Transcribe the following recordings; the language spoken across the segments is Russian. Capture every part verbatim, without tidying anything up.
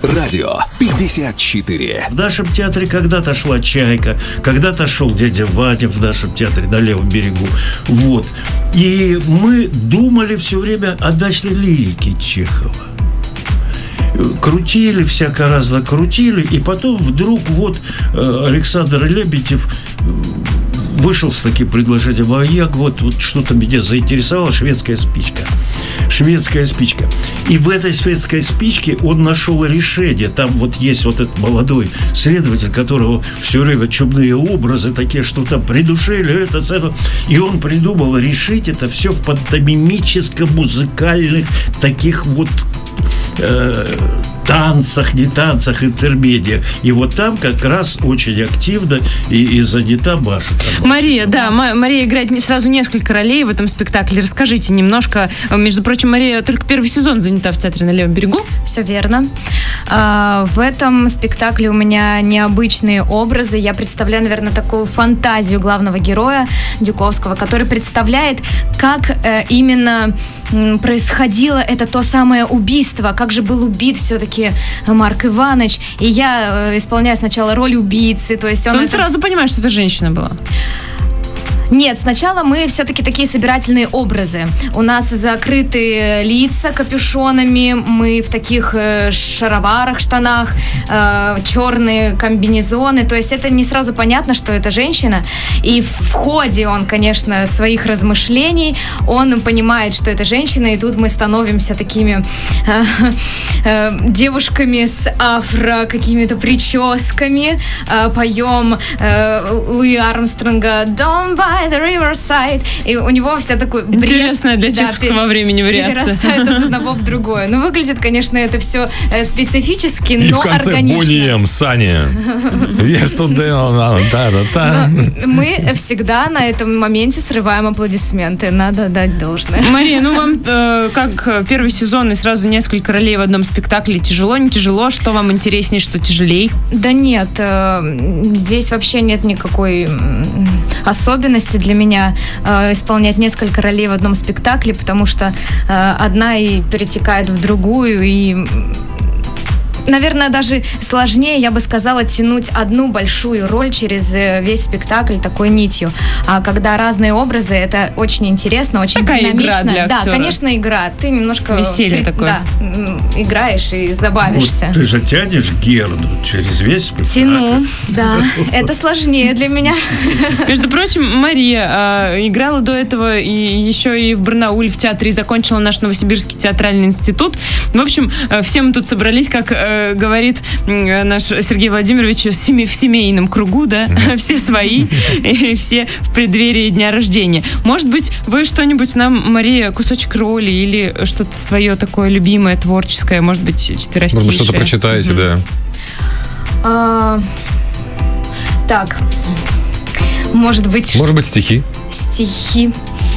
Радио пятьдесят четыре. В нашем театре когда-то шла «Чайка», когда-то шел «Дядя Ваня» в нашем театре на левом берегу. Вот. И мы думали все время о дачной лирике Чехова. Крутили, всяко разно крутили, и потом вдруг вот Александр Лебедев вышел с таким предложением, а я вот, вот что-то меня заинтересовало, шведская спичка. Шведская спичка. И в этой шведской спичке он нашел решение. Там вот есть вот этот молодой следователь, которого все время чумные образы такие, что там придушили это, это. И он придумал решить это все в пантомимическо-музыкальных таких вот э, танцах, не танцах, интермедиях. И вот там как раз очень активно и, и занята Маша. Мария, да, Мария играет сразу несколько ролей в этом спектакле. Расскажите немножко. Между прочим, Мария только первый сезон занята в театре на левом берегу. Все верно. В этом спектакле у меня необычные образы. Я представляю, наверное, такую фантазию главного героя Дюковского, который представляет, как именно происходило это то самое убийство, как же был убит все-таки Марк Иванович. И я исполняю сначала роль убийцы. То есть он, он это... сразу понимает, что это женщина была. Нет, сначала мы все-таки такие собирательные образы. У нас закрытые лица капюшонами, мы в таких э, шароварах, штанах, э, черные комбинезоны. То есть это не сразу понятно, что это женщина. И в ходе он, конечно, своих размышлений, он понимает, что это женщина. И тут мы становимся такими э, э, девушками с афро какими-то прическами, э, поем э, Луи Армстронга «Don't buy the Riverside», и у него вся такой бред. Интересная для чеховского да, времени вариация. Перерастает из одного в другое. Ну, выглядит, конечно, это все э, специфически, и но в конце органично. Boney M, Саня. Мы всегда на этом моменте срываем аплодисменты. Надо дать должное. Мария, ну вам э, как первый сезон и сразу несколько ролей в одном спектакле. Тяжело, не тяжело? Что вам интереснее, что тяжелее? Да нет, э, здесь вообще нет никакой особенности для меня э, исполнять несколько ролей в одном спектакле, потому что э, одна и перетекает в другую, и, наверное, даже сложнее, я бы сказала, тянуть одну большую роль через весь спектакль такой нитью. А когда разные образы, это очень интересно, очень такая динамично. Игра для да, актера. Конечно, игра. Ты немножко веселье при... такое. Да, играешь и забавишься. Вот ты же тянешь Герду через весь спектакль. Тяну, да. Это сложнее для меня. Между прочим, Мария э, играла до этого и еще и в Барнауле в театре, и закончила наш Новосибирский театральный институт. В общем, э, все мы тут собрались, как э, говорит э, наш Сергей Владимирович, в, семи, в семейном кругу, да, mm-hmm. все свои, и все в преддверии дня рождения. Может быть, вы что-нибудь нам, Мария, кусочек роли или что-то свое такое любимое, творческое, может быть, четверостишее? Может быть, что-то прочитаете, mm-hmm. да. А, так, может быть... Может быть, стихи? Стихи.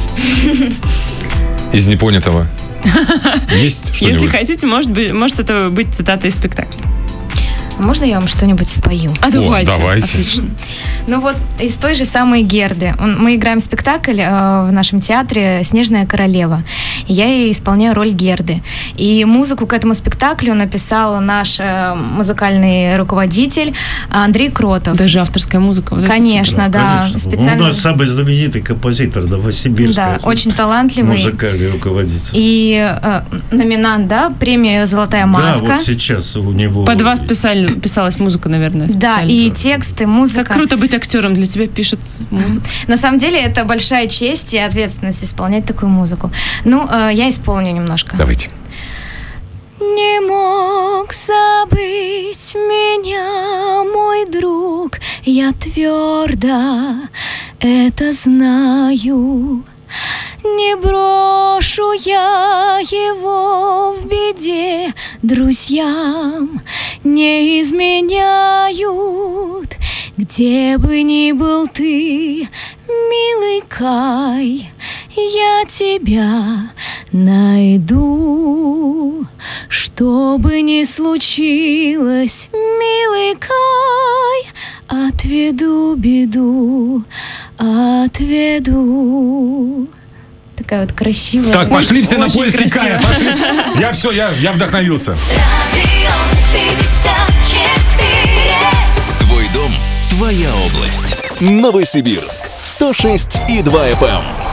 Из непонятого. Есть что-нибудь? Если хотите, может быть, может это быть цитата из спектакля. Можно я вам что-нибудь спою? А давайте. О, давайте. Отлично. Ну вот из той же самой Герды. Мы играем спектакль э, в нашем театре «Снежная королева». И я ей исполняю роль Герды. И музыку к этому спектаклю написал наш э, музыкальный руководитель Андрей Кротов. Даже авторская музыка. Вот конечно, да. Конечно. Специально... Он у нас самый знаменитый композитор Новосибирска. Да, очень талантливый. Музыкальный руководитель. И э, номинант, да, премии «Золотая маска». Да, вот сейчас у него... Под вас писали писалась музыка, наверное. Да, и тексты, музыка. Как круто быть актером, для тебя пишут. На самом деле это большая честь и ответственность исполнять такую музыку. Ну, э, я исполню немножко. Давайте. Не мог забыть меня, мой друг, я твердо это знаю. Не брошу я его в беде, друзьям не изменяют. Где бы ни был ты, милый Кай, я тебя найду. Что бы ни случилось, милый Кай, отведу беду, отведу. Такая вот красивая. Так, пошли все на Очень поиски красиво. Кая. Пошли. Я все, я, я вдохновился. Radio Твоя область. Новосибирск. сто шесть и два эф эм.